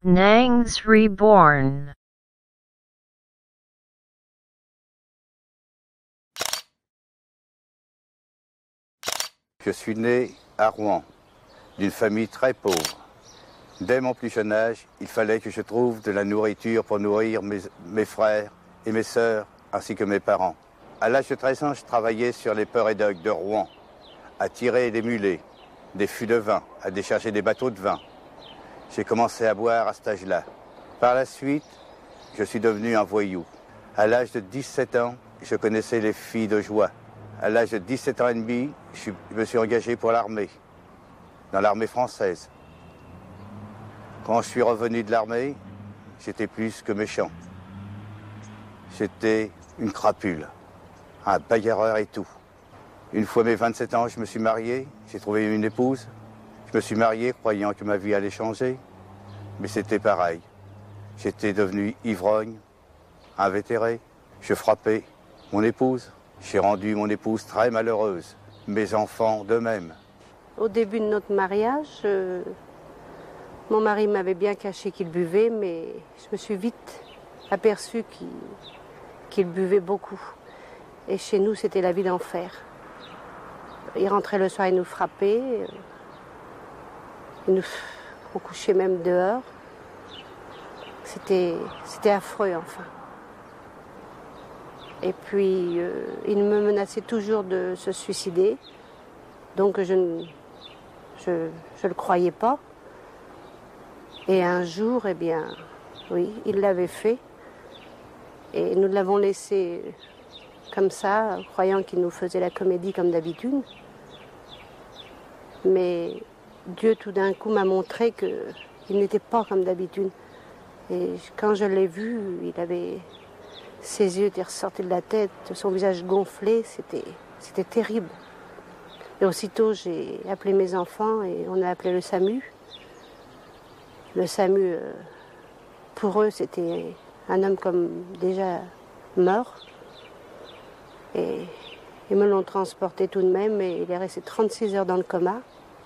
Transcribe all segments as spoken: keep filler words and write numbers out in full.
Nangs Reborn. Je suis né à Rouen, d'une famille très pauvre. Dès mon plus jeune âge, il fallait que je trouve de la nourriture pour nourrir mes, mes frères et mes sœurs, ainsi que mes parents. À l'âge de treize ans, je travaillais sur les ports et docks de Rouen, à tirer des mulets, des fûts de vin, à décharger des bateaux de vin. J'ai commencé à boire à cet âge-là. Par la suite, je suis devenu un voyou. À l'âge de dix-sept ans, je connaissais les filles de joie. À l'âge de dix-sept ans et demi, je me suis engagé pour l'armée, dans l'armée française. Quand je suis revenu de l'armée, j'étais plus que méchant. J'étais une crapule, un bagarreur et tout. Une fois mes vingt-sept ans, je me suis marié, j'ai trouvé une épouse. Je me suis marié croyant que ma vie allait changer, mais c'était pareil. J'étais devenu ivrogne, invétéré, je frappais mon épouse. J'ai rendu mon épouse très malheureuse, mes enfants de même. Au début de notre mariage, euh, mon mari m'avait bien caché qu'il buvait, mais je me suis vite aperçue qu'il qu'il buvait beaucoup. Et chez nous, c'était la vie d'enfer. Il rentrait le soir, il nous frappait, il nous on couchait même dehors. C'était, c'était affreux, enfin. Et puis, euh, il me menaçait toujours de se suicider. Donc, je ne je, je le croyais pas. Et un jour, eh bien, oui, il l'avait fait. Et nous l'avons laissé comme ça, croyant qu'il nous faisait la comédie comme d'habitude. Mais Dieu, tout d'un coup, m'a montré qu'il n'était pas comme d'habitude. Et quand je l'ai vu, il avait... Ses yeux étaient ressortis de la tête, son visage gonflé, c'était, c'était terrible. Et aussitôt, j'ai appelé mes enfants et on a appelé le SAMU. Le SAMU, euh, pour eux, c'était un homme comme déjà mort. Et ils me l'ont transporté tout de même et il est resté trente-six heures dans le coma.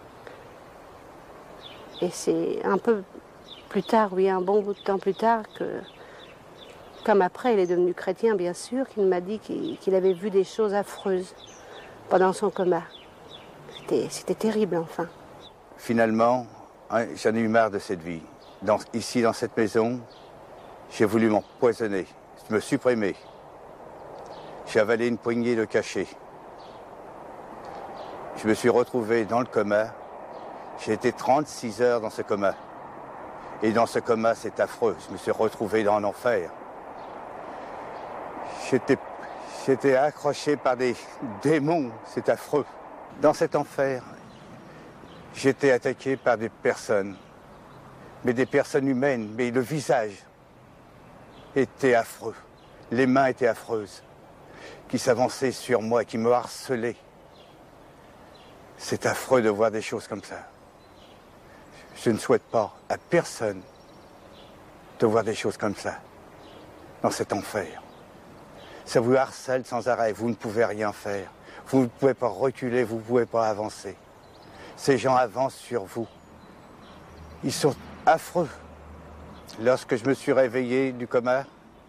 Et c'est un peu plus tard, oui, un bon bout de temps plus tard que... Comme après, il est devenu chrétien, bien sûr, qu'il m'a dit qu'il, qu'il avait vu des choses affreuses pendant son coma. C'était, c'était terrible, enfin. Finalement, hein, j'en ai eu marre de cette vie. Dans, ici, dans cette maison, j'ai voulu m'empoisonner, me supprimer. J'ai avalé une poignée de cachets. Je me suis retrouvé dans le coma. J'ai été trente-six heures dans ce coma. Et dans ce coma, c'est affreux. Je me suis retrouvé dans l'enfer. J'étais, j'étais accroché par des démons, c'est affreux. Dans cet enfer, j'étais attaqué par des personnes, mais des personnes humaines, mais le visage était affreux. Les mains étaient affreuses, qui s'avançaient sur moi, qui me harcelaient. C'est affreux de voir des choses comme ça. Je ne souhaite pas à personne de voir des choses comme ça, dans cet enfer. Ça vous harcèle sans arrêt, vous ne pouvez rien faire. Vous ne pouvez pas reculer, vous ne pouvez pas avancer. Ces gens avancent sur vous. Ils sont affreux. Lorsque je me suis réveillé du coma,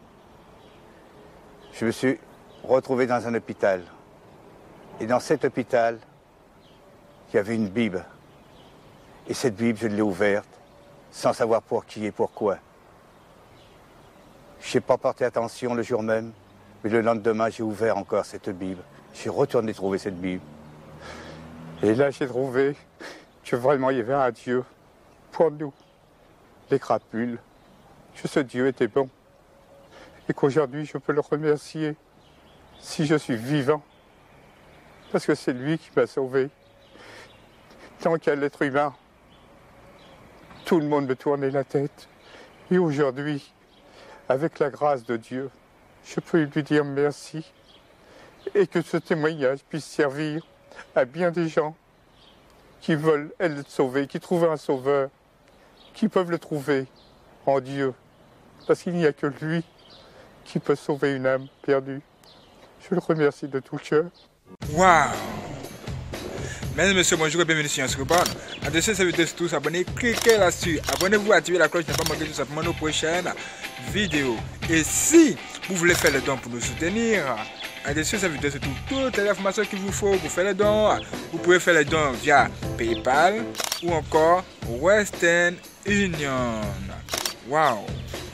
je me suis retrouvé dans un hôpital. Et dans cet hôpital, il y avait une Bible. Et cette Bible, je l'ai ouverte, sans savoir pour qui et pourquoi. Je n'ai pas porté attention le jour même. Mais le lendemain, j'ai ouvert encore cette Bible. J'ai retourné trouver cette Bible. Et là, j'ai trouvé que vraiment, il y avait un Dieu pour nous, les crapules, que ce Dieu était bon. Et qu'aujourd'hui, je peux le remercier si je suis vivant. Parce que c'est lui qui m'a sauvé. Tant qu'à l'être humain, tout le monde me tournait la tête. Et aujourd'hui, avec la grâce de Dieu, je peux lui dire merci et que ce témoignage puisse servir à bien des gens qui veulent être sauvés, qui trouvent un sauveur, qui peuvent le trouver en Dieu. Parce qu'il n'y a que lui qui peut sauver une âme perdue. Je le remercie de tout cœur. Wow! Mesdames et messieurs, bonjour et bienvenue sur Inscription. En dessous de cette vidéo, surtout s'abonner, cliquez là-dessus. Abonnez-vous, activez la cloche, ne pas manquer tout simplement nos prochaines vidéos. Et si vous voulez faire le don pour nous soutenir, en dessous de cette vidéo, surtout toutes les informations qu'il vous faut pour faire le don. Vous pouvez faire le don via PayPal ou encore Western Union. Wow!